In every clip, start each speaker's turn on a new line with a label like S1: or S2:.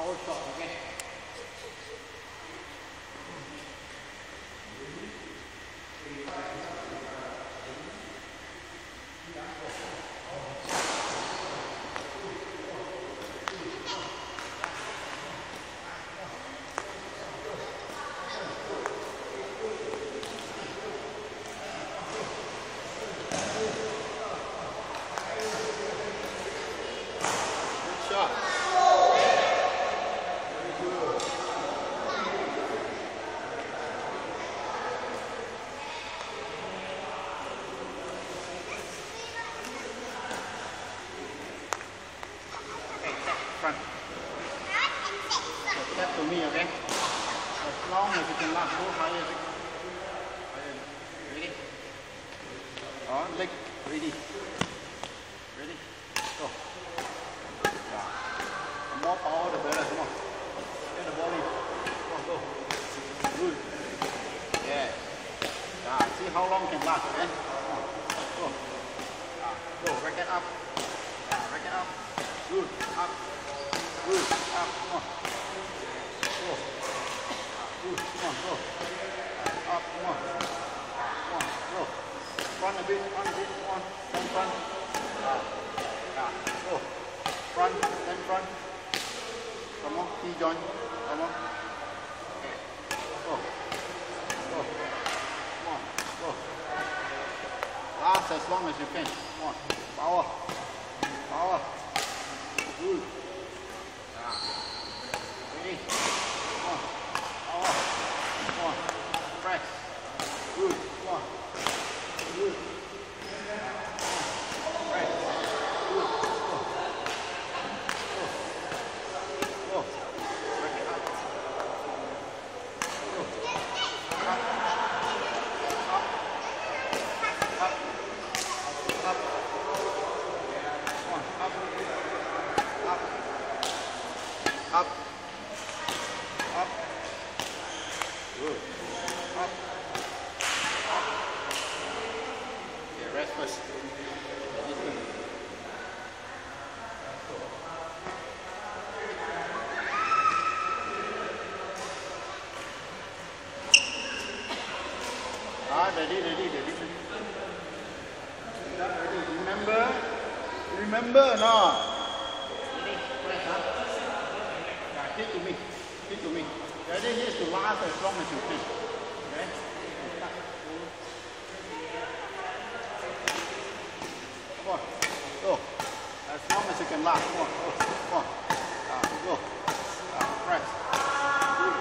S1: power shot, okay? Good shot. Front. Step to me, okay? As long as you can last, go higher. Ready? Leg. Ready. Ready? Go. Yeah. The more power, the better. Come on. Get the ball in. Come on, go. Good. Yeah. Yeah. See how long can last, okay? Come on. Go. Yeah. Go. Racket up. Yeah. Racket up. Good. Up. Good. Up. Come on. Go. Good. Come on. Go. Up. Come on. Come on. Go. Front a bit. Front a bit. Come on. Front. Yeah. Go. Front. Then front. Come on. T-joint. Come on. Okay. Go. Go. Come on. Go. Last as long as you can. Come on. Power. Power. Good. Yeah. Ready. Come on. Power. Come on. Press. Good. Come on. Good. Press. Good. Go. Go. Go. Break it up. Go. Up. Up. Up. Up. Come on. Up. Up. Up. Up. Good. Up. Up. Yeah, rest first. Ready. Remember or not? Ready? Press, huh? Yeah, hit to me. Hit to me. Ready? Here's to last as long as you can. Okay? Come on. Go. As long as you can last. Come on. Go. Come on. Go. Press. Good.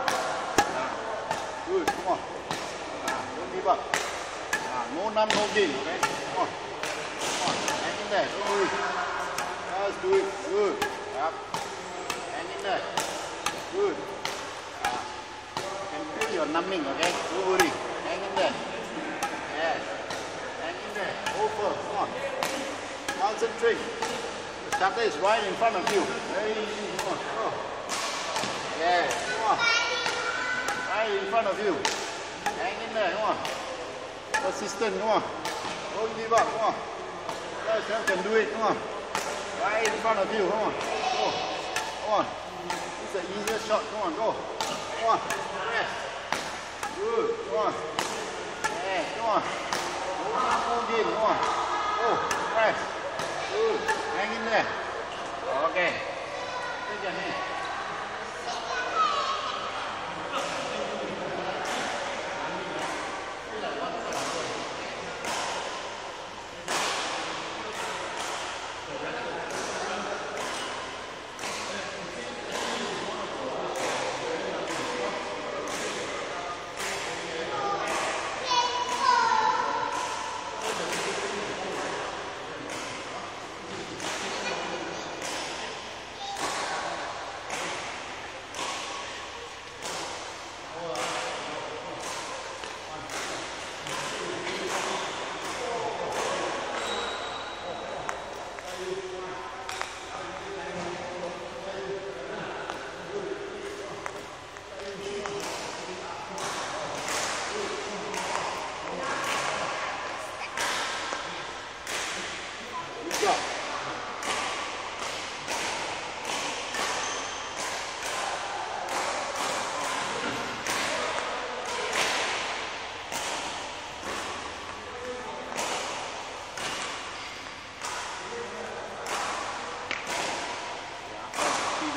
S1: Good. Come on. Don't give up. No numb, no gain. Okay? Come on. Come on. Hang in there. Don't worry. Just do it. Good. Yep. Hang in there. Good. You can feel your numbing, okay? Don't worry. Hang in there. Yes. Hang in there. Over. Come on. Concentrate. The shutter is right in front of you. Very easy. Come on. Go. Yes. Come on. Right in front of you. Hang in there. Come on. Persistent. Come on. Don't give up. Come on. You can do it. Come on. Right in front of you. Come on. Go. Come on. This is the easiest shot. Come on. Go. Come on. Yes. Good. Come on. Yeah. Come on. No gain. Come on. Go. Press. Good. Hang in there. Okay. Take your hand.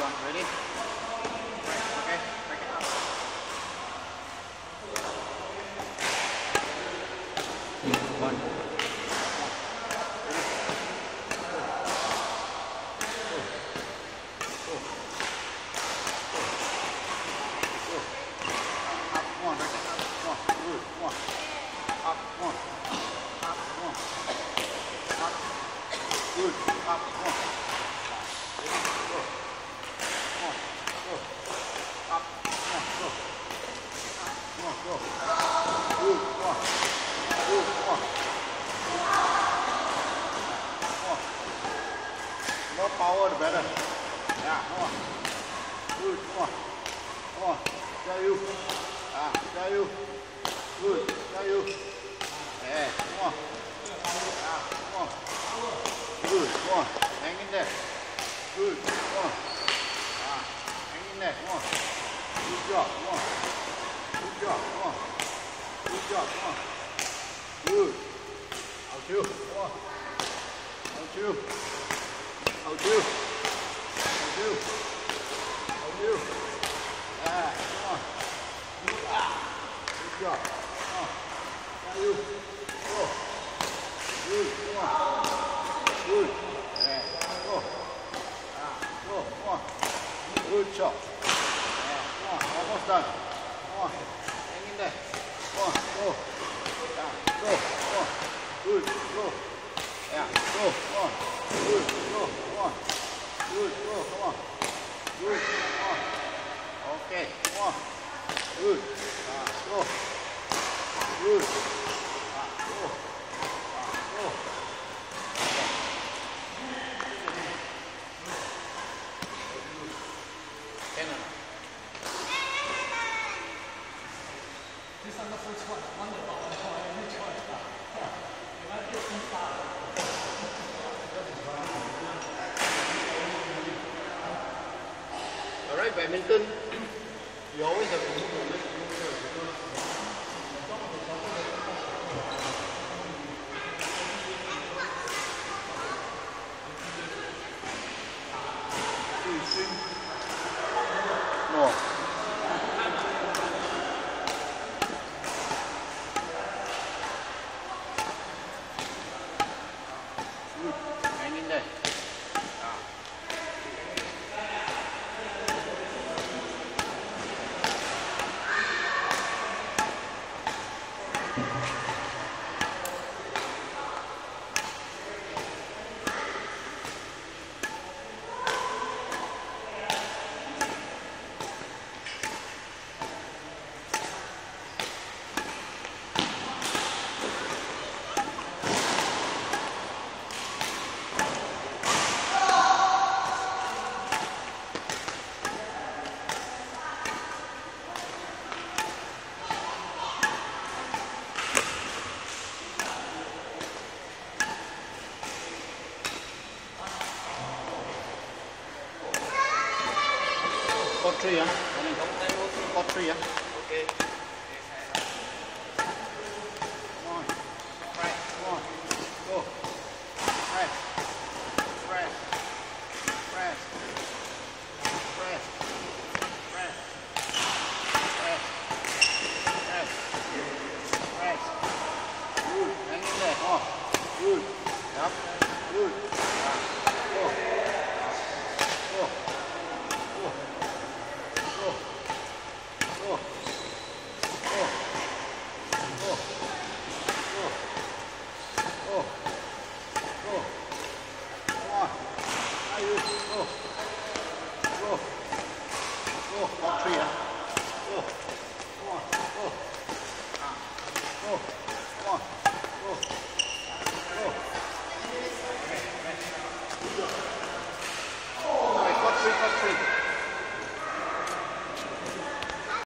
S1: on, ready? Okay, break it up. One. Good. Up, one. Ready? Go. Come on, go. Up, come on, go. Come on, go. Good, come on. Good, come on. Come on. More power, the better. Yeah, come on. Good, come on. Come on. Tell you. Tell you. Good, tell you. Yeah, come on. Yeah, come on. Good, come on, hang in there. Good, come on. Hang in there, come on. Good job, come on. Good job, come on. Good job, come on. Good. Out you, come on. Out you. Out you. Out you. Out you. Yeah, come on. Good job, come on. Out you. Go. Good, come on. Good. Yeah. Go. Go. Come on. Good job. Yeah. Come on. Almost done. Come on. Hang in there. Come on. Go. Yeah. Go. Come on. Good. Go. Yeah. Go. Come on. Good. Go. Come on. Good. Go. Come on. Good. Come on. Okay. Come on. Good. Go. Good. Go. Go. Alright, badminton, you always have to move your legs. Swing. More. Good. Hang in there. Got three, huh? Got three, huh? Okay. Come on. Press. Come on. Go. Press. Press. Press. Press. Press. Press. Press. Press. Good. Hang in there. Come on. Good. Up. Good. Go. Go. Go. Go. Go. Go. Go. Go. Go. Go. Come on. Now you go. Go. Go. Got three, huh? Go. Come on. Go. Go.